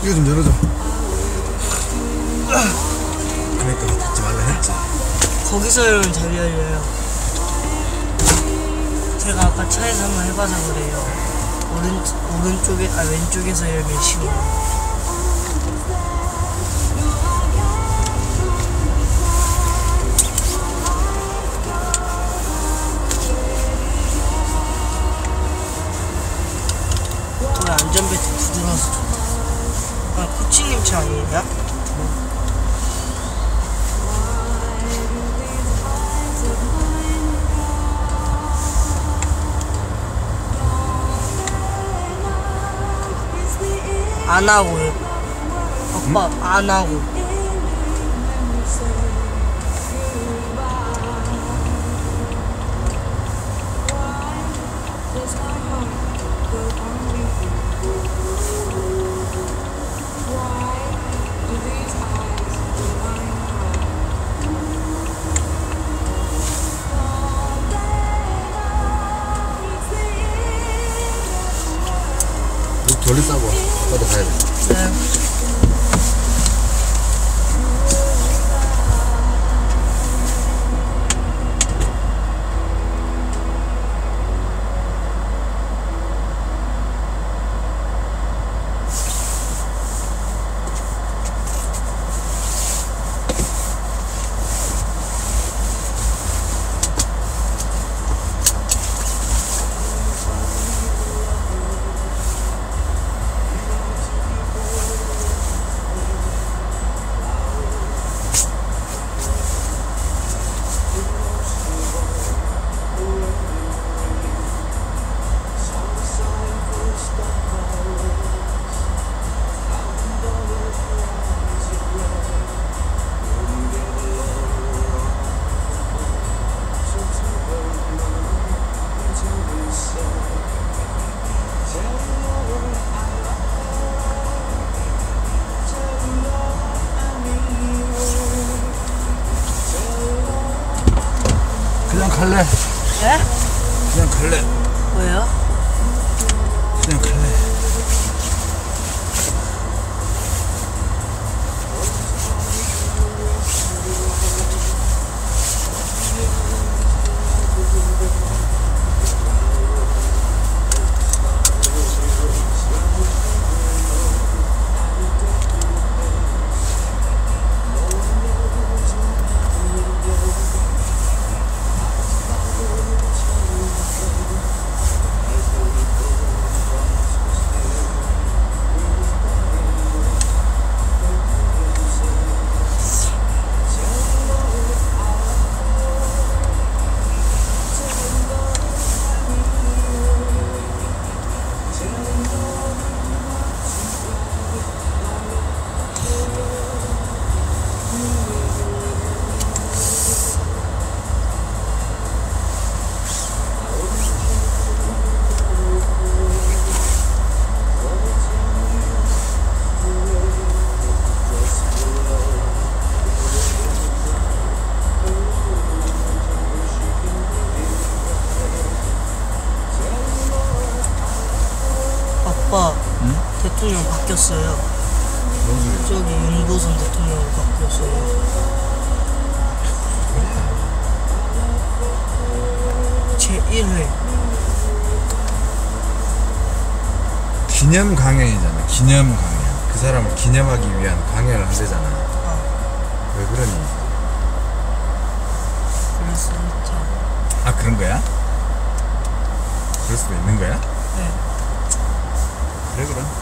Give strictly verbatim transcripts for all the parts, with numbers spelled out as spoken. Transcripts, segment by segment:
이거 좀 열어줘. 그러니까 닫지 말라 했지. 거기서 열면 잘 열려요. 제가 아까 차에서 한번 해봐서 그래요. 오른, 오른쪽에, 아, 왼쪽에서 열면 쉬워요. 왜 안전벨트 부드러워서 좋다. 아, 코치님 차 아니에요? 안 하고요. 아빠, 응? 안 하고. 돌리 싸고 아빠도 가야 돼. 네. 그냥 갈래. 예? 그냥 갈래. 왜요? 그냥 갈래. 아빠, 응? 대통령 바뀌었어요. 무슨 소리야? 저기 윤보선 대통령으로 바뀌었어요. 제일 회. 기념 강연이잖아. 기념 강연. 그 사람을 기념하기 위한 강연을 하대잖아. 아, 왜 그러니? 그럴 수 있죠. 아, 그런 거야? 그럴 수도 있는 거야? 네. 그래 그럼.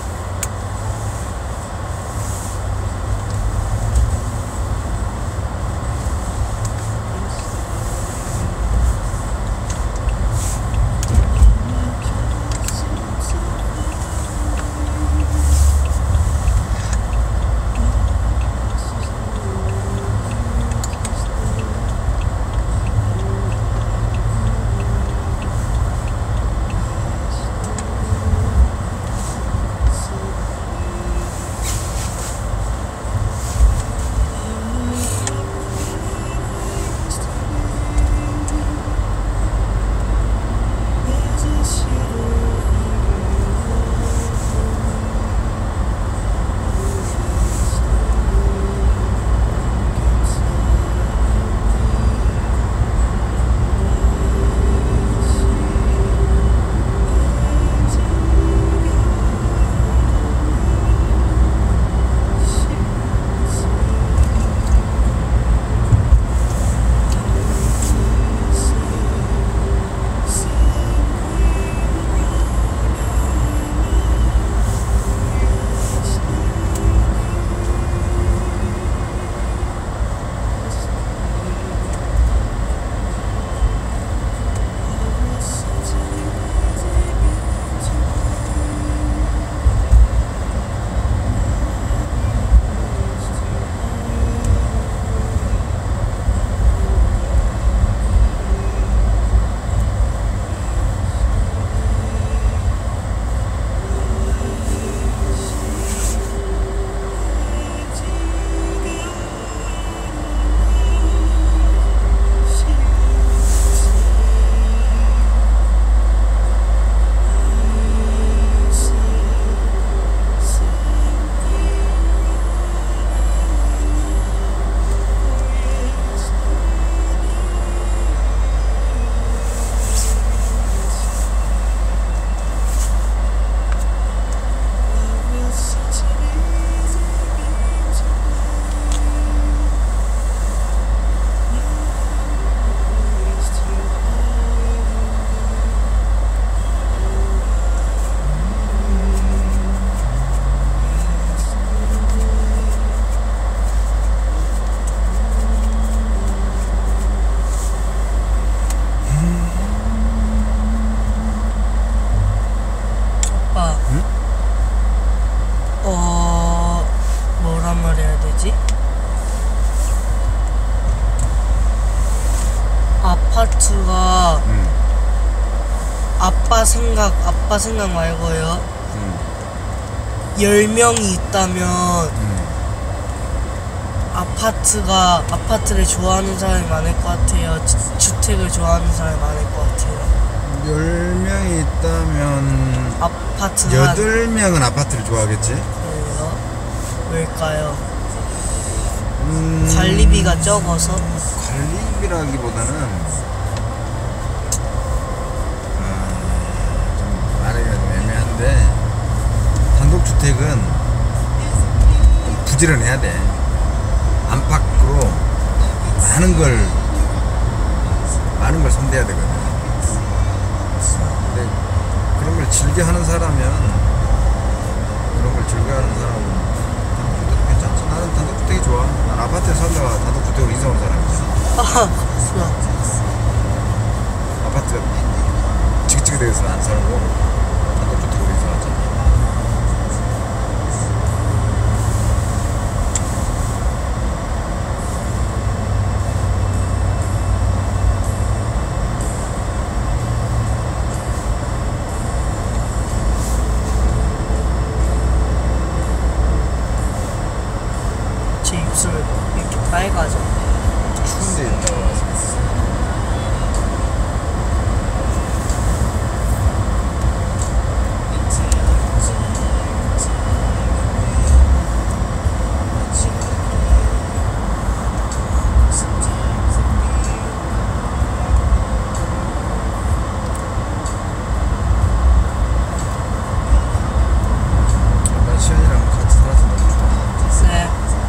아파트가 음, 아빠 생각 아빠 생각 말고요. 음, 열 명이 있다면 음. 아파트가 아파트를 좋아하는 사람이 많을 것 같아요. 주, 주택을 좋아하는 사람이 많을 것 같아요. 열 명이 있다면 아파트가 여덟 명은 아파트를 좋아하겠지? 그래요? 왜일까요? 음, 관리비가 적어서? 관리비라기보다는 아, 좀 말하기가 좀 애매한데 단독주택은 좀 부지런해야 돼. 안팎으로 많은 걸 많은 걸 손대야 되거든. 근데 그런 걸 즐겨 하는 사람이면 그런 걸 즐겨 하는 사람은 단독주택도 괜찮지. 나는 단독주택이 좋아. 난 아파트에 살다가 단독주택으로 이사 온 사람이잖아. 아, 그렇구나. 아파트가 지긋지긋해서 안 살고 단독주택으로 이사 왔잖아. 제 입술 이렇게 빨가져. 추운데 있다가 와서 난 시연이랑 같이 살아서 너무 좋아. 네.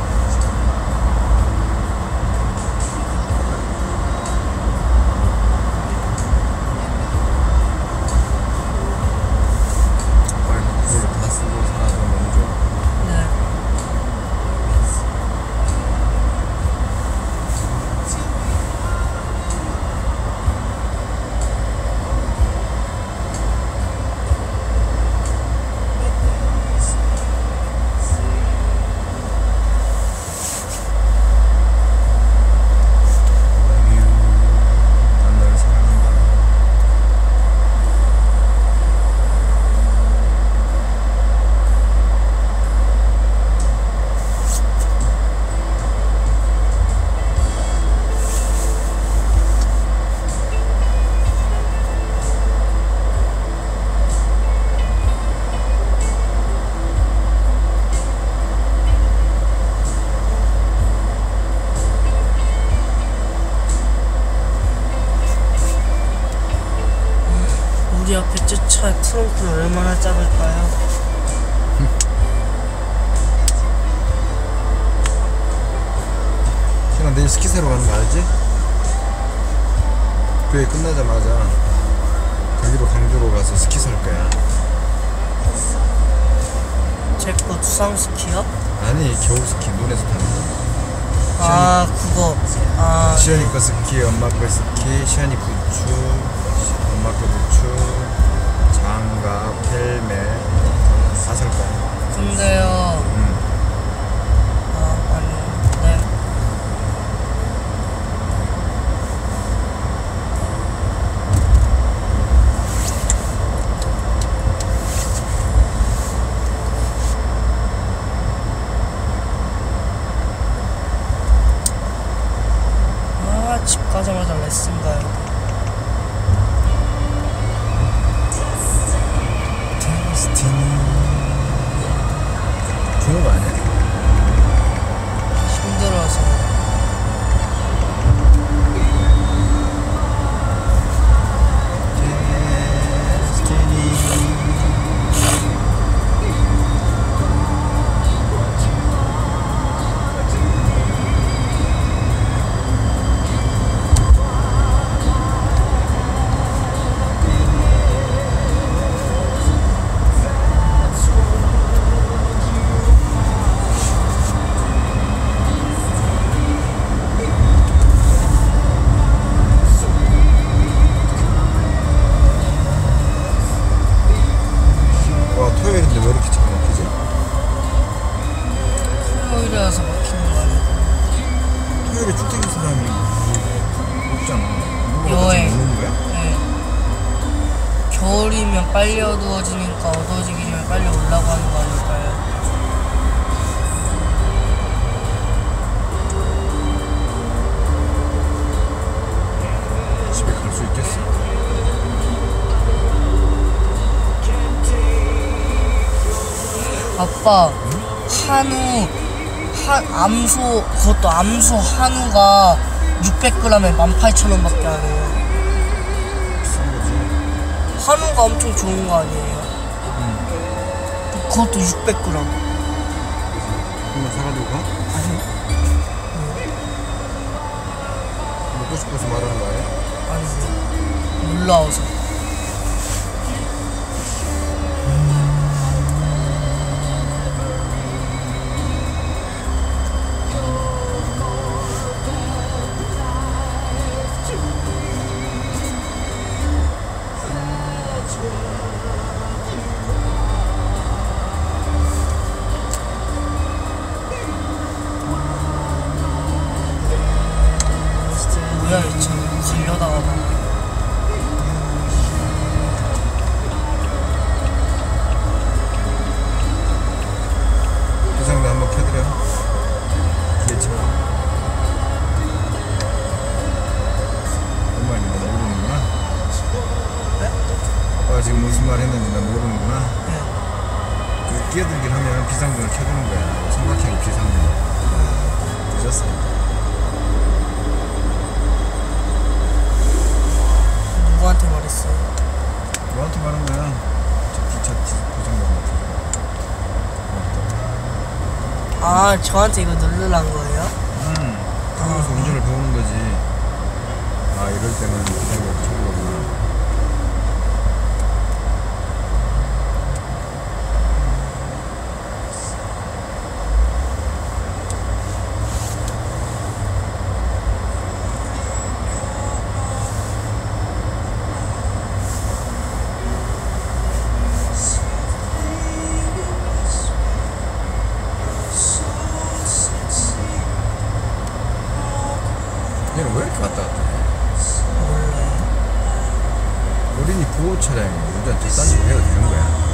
빨리 그걸 다 쓰고 살아서 너무 좋아. 네. Love you. 난 널 사랑한다. 우리 앞에 저 차 트렁크는 얼마나 작을까요? 시연아 내일 스키사로 가는 거 알지? 그게 끝나자마자 거기로 강주로 가서 스키 살 거야. 제 거 두상 스키요? 아니 겨울 스키 눈에서 타는 거. 아, 그거. 아, 시연이 거 스키, 엄마 거 스키, 시연이 부츠, 엄마 거 부츠, 장갑, 헬멧 다 살 거야. 근데요. 응. 아, 아니, 네. 아, 집 가자마자 레슨 가야 돼. 지면 빨리 어두워지니까 어두워지기 전에 빨리 오려고 하는 거 아닐까요? 집에 갈 수 있겠어? 아빠, 한우, 한, 암소, 그것도 암소 한우가 육백 그램에 만 팔천 원밖에 안 해요. 비싼 거지. 한우가 엄청 좋은 거 아니에요? 응. 그것도 육백 그램. 한번 사가지고 가? 아니, 먹고 싶어서 말하는 거 아니야? 아니, 놀라워서. 뭐야, 이 참, 가려다가 봐. 비상등 한번 켜드려. 뒤에 쳐. 뭔 말인지 나 모르는구나. 네? 아빠가 지금 무슨 말 했는지 나 모르는구나. 네. 그 끼어들긴 하면 비상등을 켜주는 거야. 삼각형 비상등. 늦었어. 누구한테 말했어요? 너한테 말한 거야. 저 기차 고장난 아, 저한테 이거 누르란 거예요? 응. 그러면서 운전을 배우는 거지. 아, 이럴 때는 비상등 켜주거구나. 얘는 왜 이렇게 왔다 갔다 해? 몰라요. 어린이 보호 차량이 운전 뒷단속을 해도 되는 거야.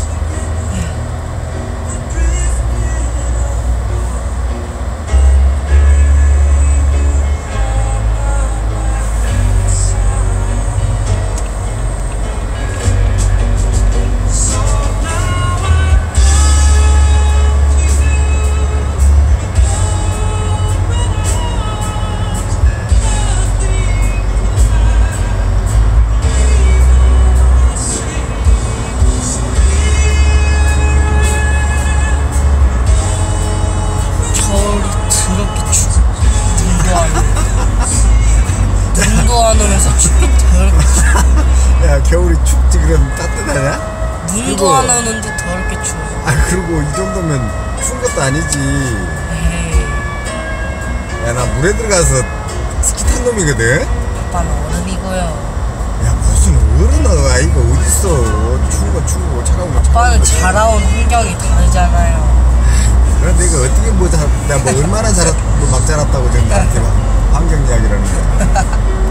겨울이 더럽게 추워. 눈도 안 오고. 눈도 안 오면서 춥기 더럽게 추워. 야, 겨울이 춥지 그럼 따뜻하냐? 눈도 그리고- 안 오는데 더럽게 추워. 아, 그리고 이 정도면 추운 것도 아니지. 에이, 야, 나 물에 들어가서 스키 탄 놈이거든? 아빠는 어른이고요. 야, 무슨 어른 아이가 어딨어. 추운 건 추우고 차가운 건 차가운 아빠는 거지. 자라온 환경이 다르잖아요. 그럼 내가 어떻게 뭐, 자, 내가 뭐 얼마나 자랐, 뭐막 자랐다고 지금 나한테 막 환경 이야기라는 거야.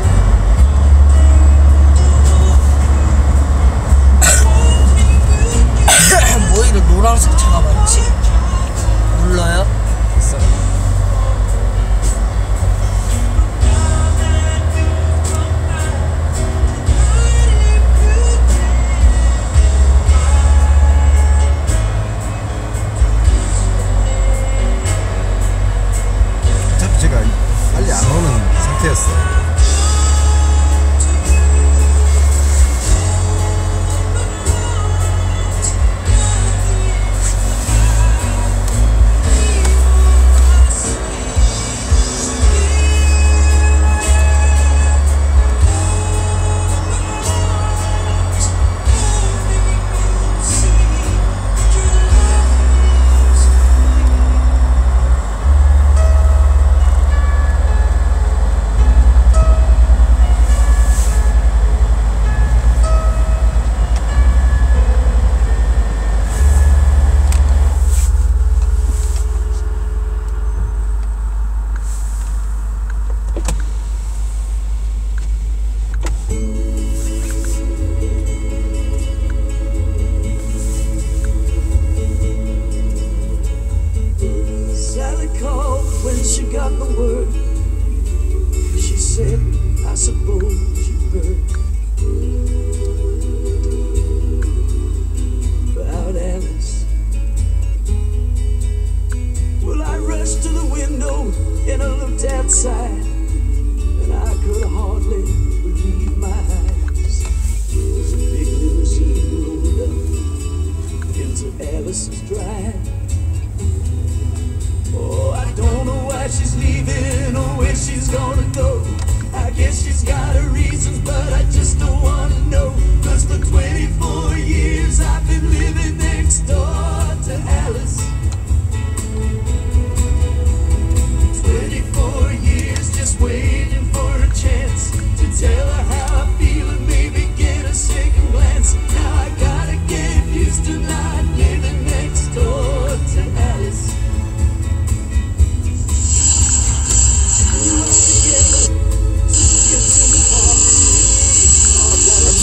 뭐 이런 노란색 차가 많지? 몰라요? 있어. 어차피 제가 빨리 안 오는 상태였어.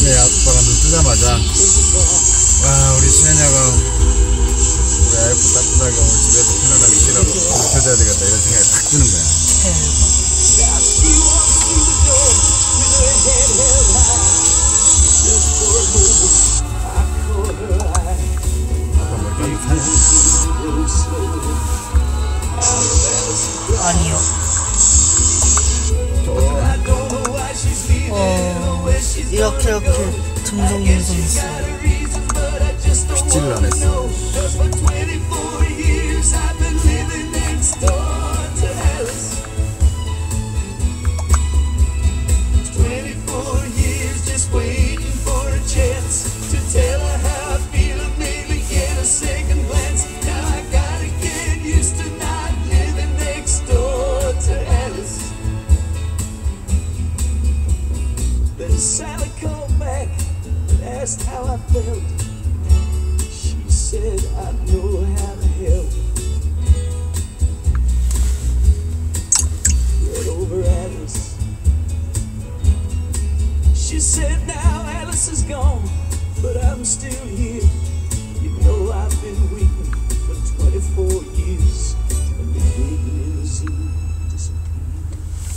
아침에 아빠가 눈 뜨자마자 와 우리 수현이가 우리 아이프 따뜻하게 오늘 집에서 편안하게 쉬라고 켜줘야 되겠다 이런 생각이 딱 드는 거야. 아빠 머리 따뜻하냐? 아니요. 어 이렇게 이렇게 듬성듬성 있어요. 빗질을 안 했어. Sally called back and asked how I felt. She said, I know how to help. Get over Alice. She said, now Alice is gone, but I'm still here. You know I've been waiting for twenty-four years. And the big limousine disappeared.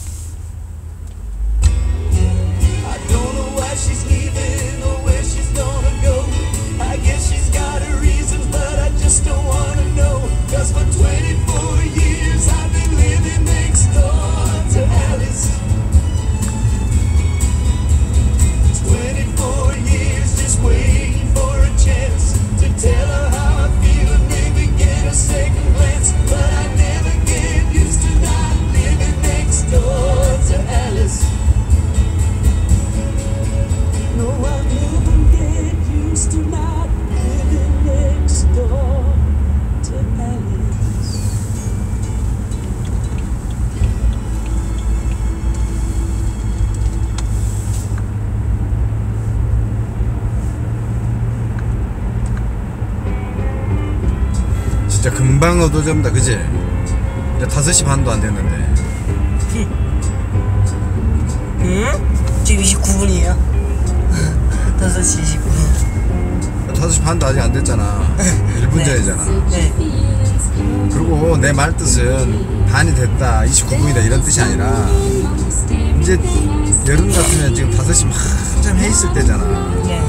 I don't know why she's leaving or where she's gonna go. I guess she's got her reasons, but I just don't wanna know. Cause for twenty-four years I've been living next door to Alice. twenty-four years just waiting for a chance to tell her how I feel and maybe get a second glance. But I never get used to not living next door to Alice. No, I'll never get used to not living next door to Alice. 진짜 금방 어두워집니다, 그지? 이제 다섯 시 반도 안 됐는데. 응? 지금 이십구 분이에요. 다섯 시 이십구 분. 다섯 시 반도 아직 안 됐잖아. 일 분 전이잖아. 네. 그리고 내 말 뜻은 반이 됐다, 이십구 분이다 이런 뜻이 아니라 이제 여름 같으면 지금 다섯 시 막 한참 해 있을 때잖아. 네.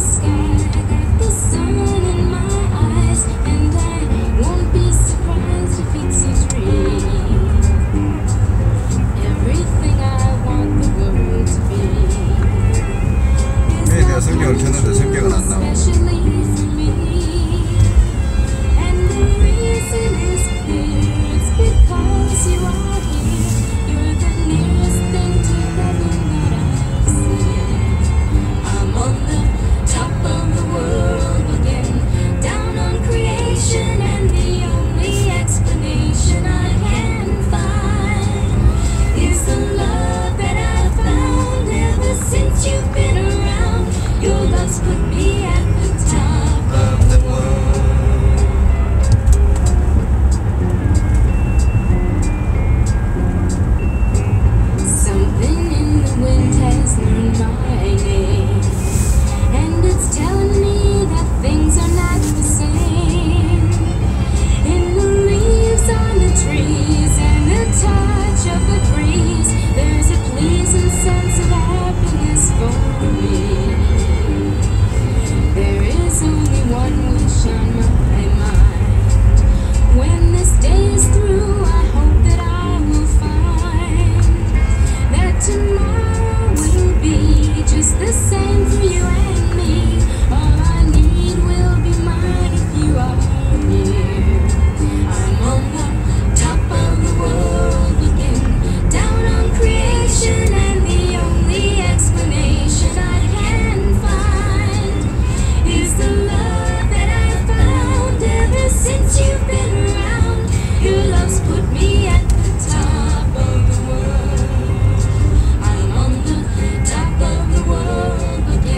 왜 내가 성경을 켰는데 성경은 안 나오고. Top of the world again.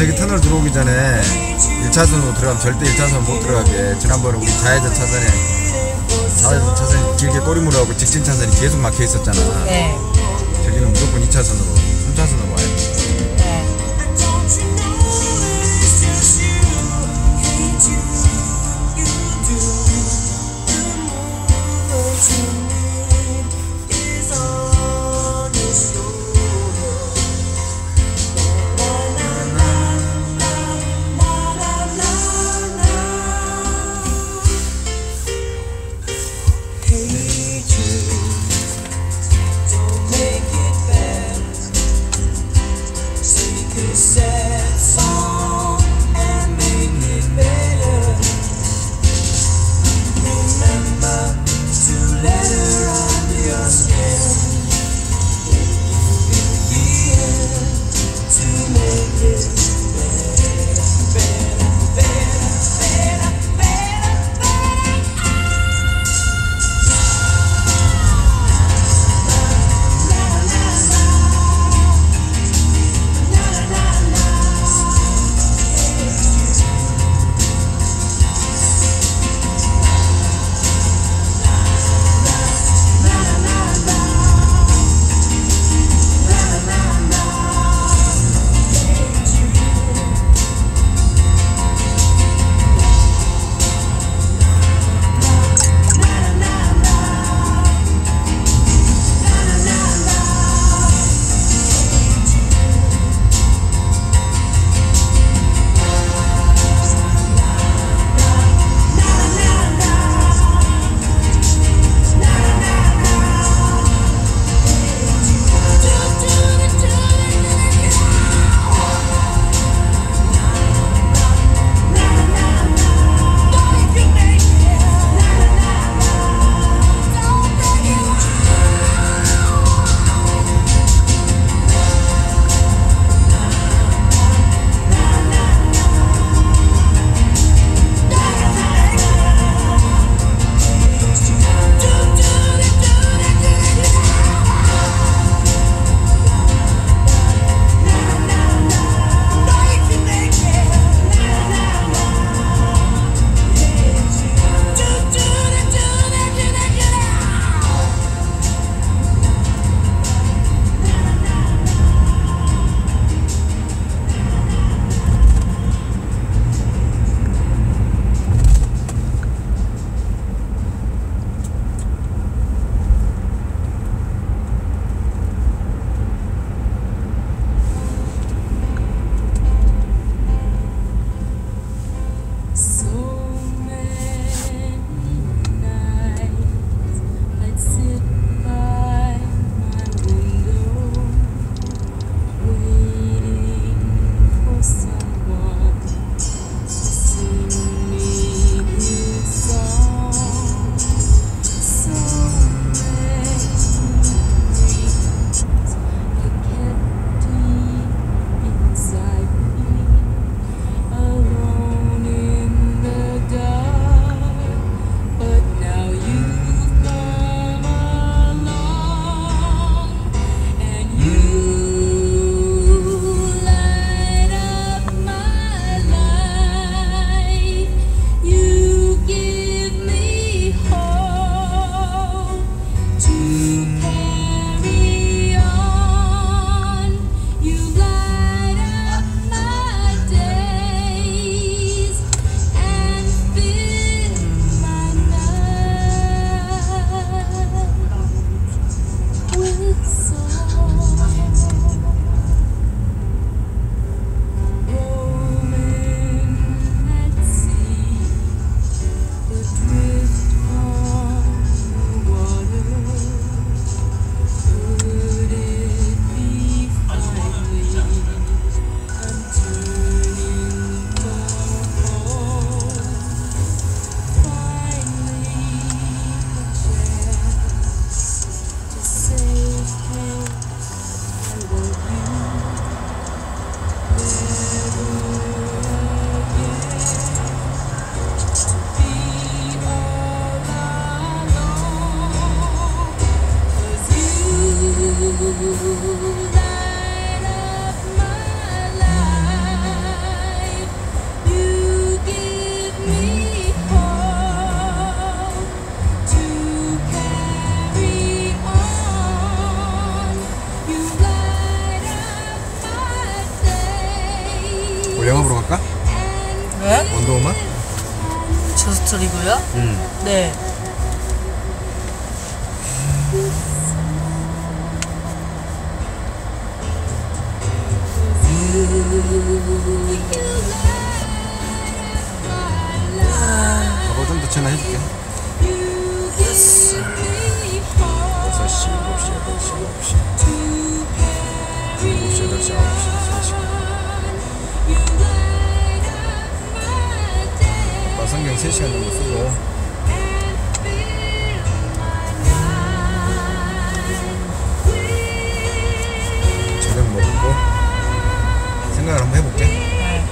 저기 터널 들어오기 전에 일 차선으로 들어가면 절대 일 차선 못 들어가게. 지난번에 우리 좌회전 차선에 좌회전 차선이 길게 꼬리물하고 직진 차선이 계속 막혀 있었잖아. 네. 저기는 무조건 이 차선으로, 삼 차선으로 와야 돼. 네. 우리 영화 보러 갈까? 네? 원더우먼? 저스트 리그요? 응. 네. 아빠 좀 더 전화해줄게. 여섯 시, 일곱 시, 여덟 시, 아홉 시. 일곱 시, 여덟 시, 아홉 시, 세 시간. 아빠 성경 세 시간 정도 쓰고. 저녁 먹고 생각을 한번 해볼게. 네.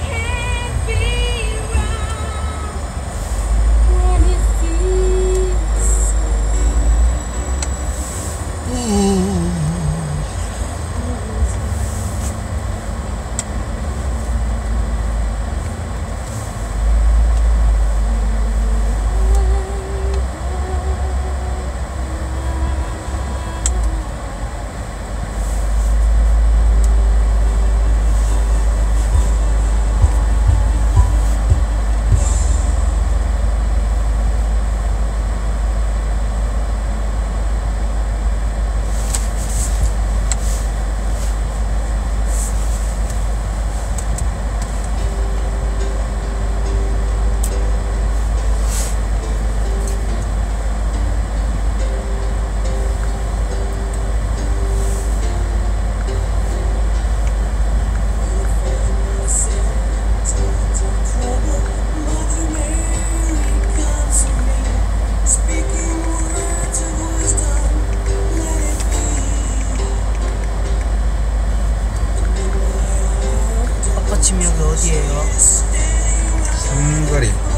아빠 집 여기 어디예요? 삼거리.